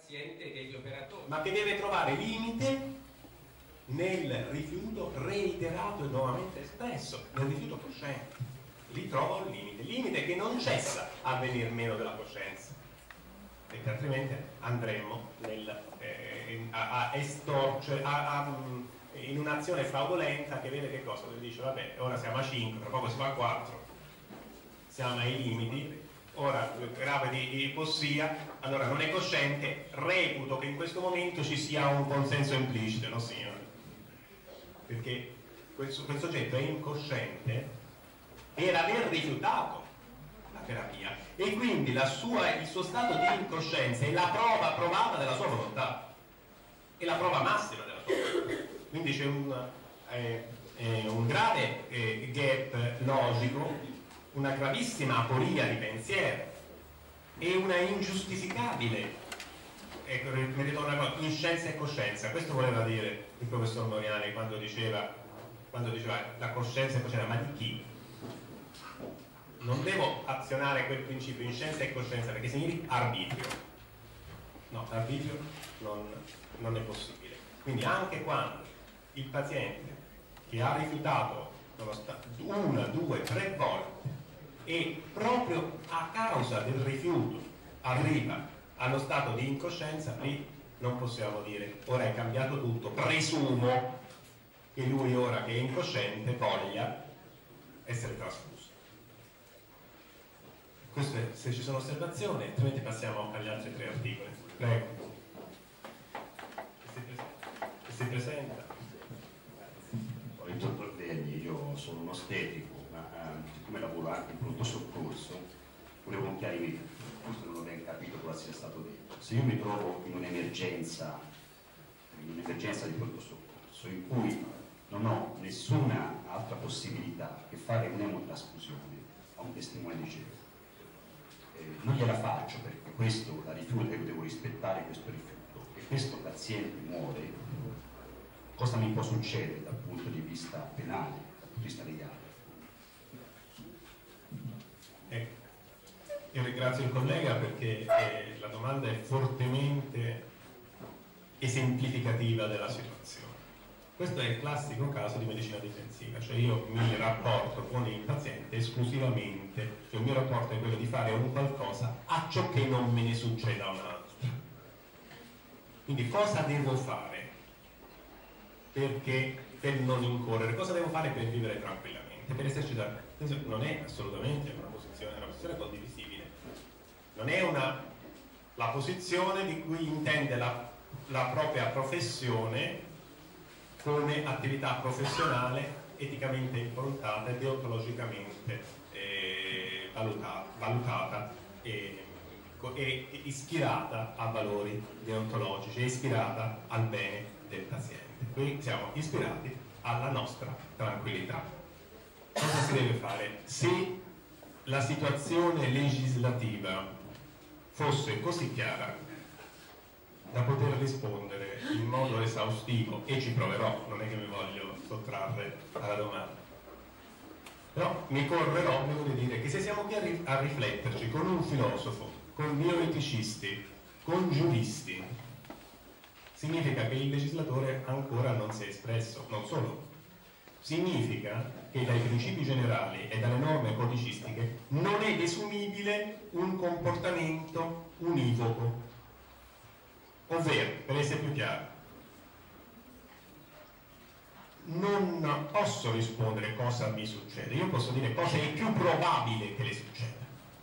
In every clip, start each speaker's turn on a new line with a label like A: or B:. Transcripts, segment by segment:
A: paziente che gli operatori.
B: Ma che deve trovare limite nel rifiuto reiterato e nuovamente espresso, nel rifiuto cosciente. Lì trova un limite che non cessa a venir meno della coscienza, perché altrimenti andremmo a estorcere, in un'azione fraudolenta che vede che cosa? Che dice vabbè, ora siamo a 5, tra poco si va a 4, siamo ai limiti, ora grave di ipossia, allora non è cosciente, reputo che in questo momento ci sia un consenso implicito, no signore? Perché quel soggetto è incosciente per aver rifiutato la terapia e quindi il suo stato di incoscienza è la prova provata della sua volontà, è la prova massima della sua volontà. Quindi c'è un grave gap logico, una gravissima aporia di pensiero e una ingiustificabile, ecco, mi ritorna una cosa, inscienza e coscienza. Questo voleva dire il professor Moriani quando diceva la coscienza e coscienza, ma di chi? Non devo azionare quel principio inscienza e coscienza perché significa arbitrio. No, l'arbitrio non è possibile. Quindi anche quando il paziente che ha rifiutato 1, 2, 3 volte e proprio a causa del rifiuto arriva allo stato di incoscienza, lì non possiamo dire ora è cambiato tutto, presumo che lui ora che è incosciente voglia essere trasfuso. Questo è, se ci sono osservazioni, altrimenti passiamo agli altri 3 articoli. Prego. Si presenta.
C: Dottor Degni, io sono un ostetico, ma siccome lavoro anche in pronto soccorso, volevo un chiarimento, forse non ho ben capito cosa sia stato detto. Se io mi trovo in un'emergenza di pronto soccorso, in cui non ho nessuna altra possibilità che fare un'emotrasfusione a un testimone di Geova, non gliela faccio perché questo la rifiuto e devo rispettare questo rifiuto, e questo paziente muore, cosa mi può succedere dal punto di vista penale, dal punto di vista legale?
B: Io ringrazio il collega perché la domanda è fortemente esemplificativa della situazione. Questo è il classico caso di medicina difensiva, cioè io mi rapporto con il paziente esclusivamente, cioè il mio rapporto è quello di fare un qualcosa a ciò che non me ne succeda un altro. Quindi cosa devo fare per non incorrere? Cosa devo fare per vivere tranquillamente? Per esercitare? Non è assolutamente una posizione condivisibile. Non è la posizione di cui intende la propria professione come attività professionale eticamente improntata e deontologicamente valutata e ispirata a valori deontologici, e ispirata al bene del paziente. Qui siamo ispirati alla nostra tranquillità. Cosa si deve fare? Se la situazione legislativa fosse così chiara da poter rispondere in modo esaustivo, e ci proverò, non è che mi voglio sottrarre alla domanda, però mi corre l'obbligo di dire che se siamo qui a rifletterci con un filosofo, con bioeticisti, con giuristi, significa che il legislatore ancora non si è espresso. Non solo, significa che dai principi generali e dalle norme codicistiche non è desumibile un comportamento univoco. Ovvero, per essere più chiaro, non posso rispondere cosa mi succede, io posso dire cosa è più probabile che le succeda.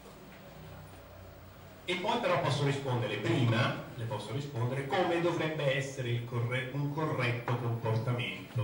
B: E poi però posso rispondere prima, le posso rispondere come dovrebbe essere un corretto comportamento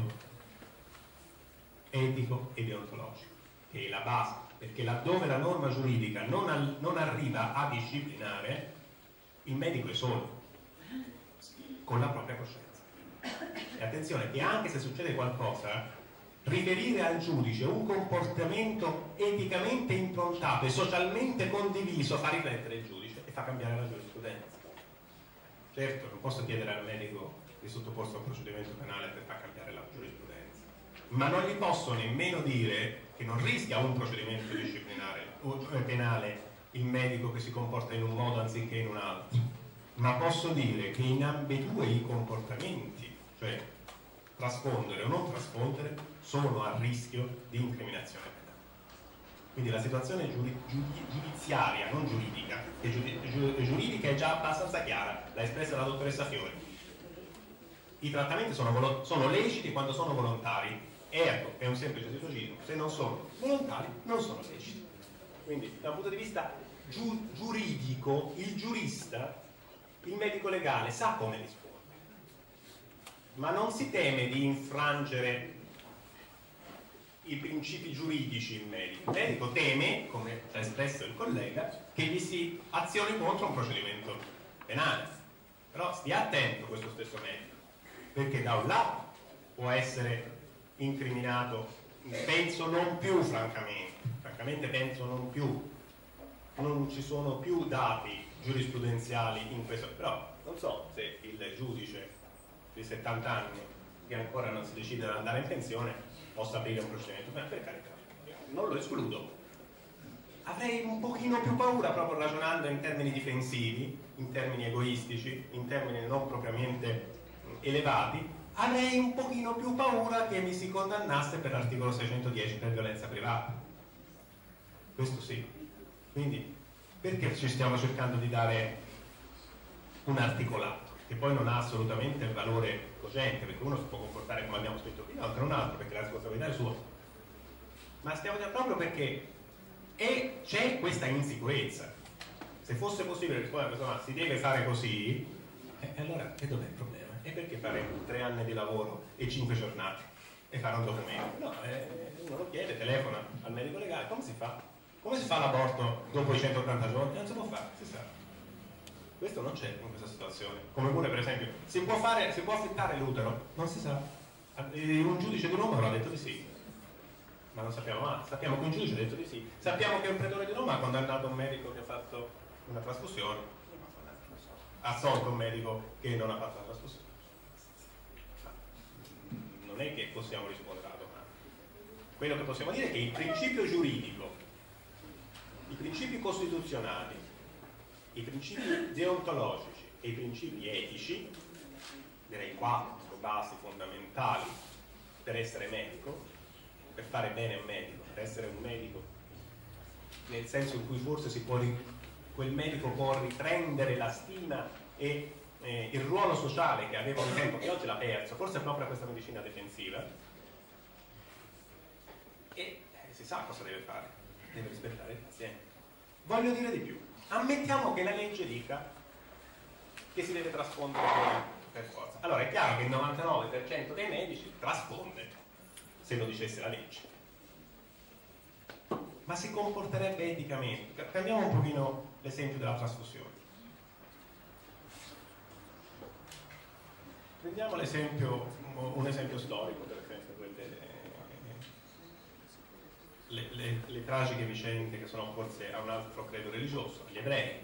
B: etico e deontologico, che è la base, perché laddove la norma giuridica non arriva a disciplinare, il medico è solo, con la propria coscienza. E attenzione che anche se succede qualcosa, riferire al giudice un comportamento eticamente improntato e socialmente condiviso fa riflettere il giudice e fa cambiare la giurisprudenza. Certo, non posso chiedere al medico di sottoporsi a un procedimento penale per far cambiare la giurisprudenza, ma non gli posso nemmeno dire che non rischia un procedimento disciplinare o penale il medico che si comporta in un modo anziché in un altro. ma posso dire che in ambedue i comportamenti, cioè trasfondere o non trasfondere, sono a rischio di incriminazione penale. Quindi la situazione giudiziaria, non giuridica, che giuridica è già abbastanza chiara, l'ha espressa la dottoressa Fiori. I trattamenti sono leciti quando sono volontari. Ergo, è un semplice sillogismo, se non sono volontari non sono leciti. Quindi da un punto di vista giuridico, il giurista, il medico legale sa come rispondere, ma non si teme di infrangere i principi giuridici. Il medico teme, come ha espresso il collega, che gli si azioni contro un procedimento penale. Però stia attento questo stesso medico, perché da un lato può essere incriminato, penso non più, francamente penso non più, non ci sono più dati giurisprudenziali in questo, però non so se il giudice di 70 anni che ancora non si decide ad andare in pensione possa aprire un procedimento, ma per carità, non lo escludo. Avrei un pochino più paura, proprio ragionando in termini difensivi, in termini egoistici, in termini non propriamente elevati, avrei un pochino più paura che mi si condannasse per l'articolo 610 per violenza privata. Questo sì. Quindi perché ci stiamo cercando di dare un articolato che poi non ha assolutamente valore cogente, perché uno si può comportare come abbiamo scritto prima, l'altro un altro, perché la responsabilità è sua, ma stiamo proprio perché c'è questa insicurezza. Se fosse possibile rispondere a questo, ma si deve fare così, allora che dov'è il problema? E perché fare 3 anni di lavoro e 5 giornate e fare un documento? No, uno lo chiede, telefona al medico legale, come si fa? Come si fa l'aborto dopo i 180 giorni? Non si può fare, si sa. Questo non c'è in questa situazione. Come pure, per esempio, si può affittare l'utero? Non si sa. Un giudice di Roma l'ha detto di sì, ma non sappiamo mai. Sappiamo che un giudice ha detto di sì. Sappiamo che un pretore di Roma ha condannato un medico che ha fatto una trasfusione, ha assolto un medico che non ha fatto la trasfusione. Non è che possiamo rispondere alla domanda. Quello che possiamo dire è che il principio giuridico, i principi costituzionali, i principi deontologici e i principi etici, direi 4 basi fondamentali per essere medico, per fare bene un medico, per essere un medico nel senso in cui forse quel medico può riprendere la stima e il ruolo sociale che aveva un tempo, che oggi l'ha perso, forse proprio questa medicina difensiva, e si sa cosa deve fare, deve rispettare il paziente. Voglio dire di più. Ammettiamo che la legge dica che si deve trasfondere per forza. Allora è chiaro che il 99% dei medici trasfonde, se lo dicesse la legge. Ma si comporterebbe eticamente? Prendiamo un pochino l'esempio della trasfusione. Prendiamo un esempio storico, per esempio, le tragiche vicende che sono opposte a un altro credo religioso, gli ebrei.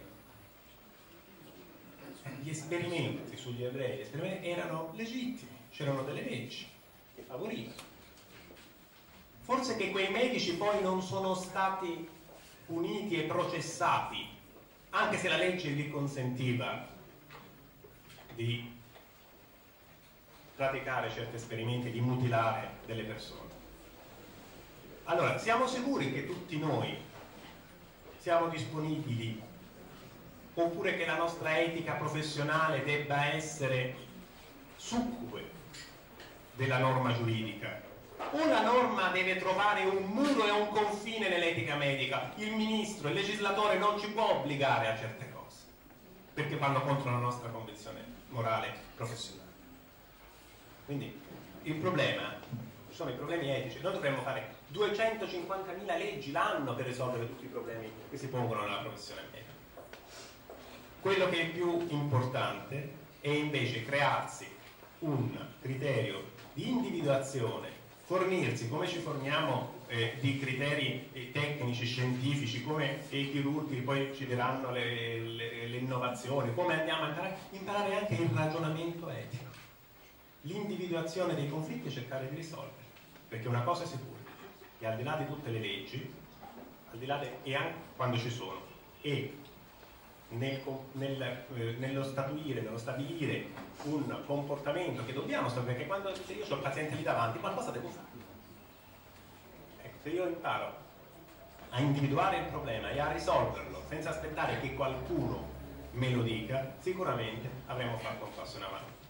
B: Gli esperimenti sugli ebrei erano legittimi, c'erano delle leggi che favorivano. Forse che quei medici poi non sono stati puniti e processati, anche se la legge gli consentiva di praticare certi esperimenti, di mutilare delle persone. Allora, siamo sicuri che tutti noi siamo disponibili, oppure che la nostra etica professionale debba essere succube della norma giuridica? O la norma deve trovare un muro e un confine nell'etica medica? Il ministro, il legislatore non ci può obbligare a certe cose, perché vanno contro la nostra convenzione morale professionale. Quindi il problema, ci sono i problemi etici. Noi dovremmo fare 250.000 leggi l'anno per risolvere tutti i problemi che si pongono nella professione medica. Quello che è più importante è invece crearsi un criterio di individuazione, fornirsi come ci forniamo di criteri tecnici, scientifici, come i chirurghi poi ci diranno le innovazioni, come andiamo a imparare anche il ragionamento etico, l'individuazione dei conflitti e cercare di risolverli, perché una cosa è sicura, che al di là di tutte le leggi, al di là e anche quando ci sono, e nello stabilire un comportamento che dobbiamo stabilire, perché quando se io ho il paziente lì davanti qualcosa devo fare. Ecco, se io imparo a individuare il problema e a risolverlo senza aspettare che qualcuno me lo dica, sicuramente avremo fatto un passo in avanti.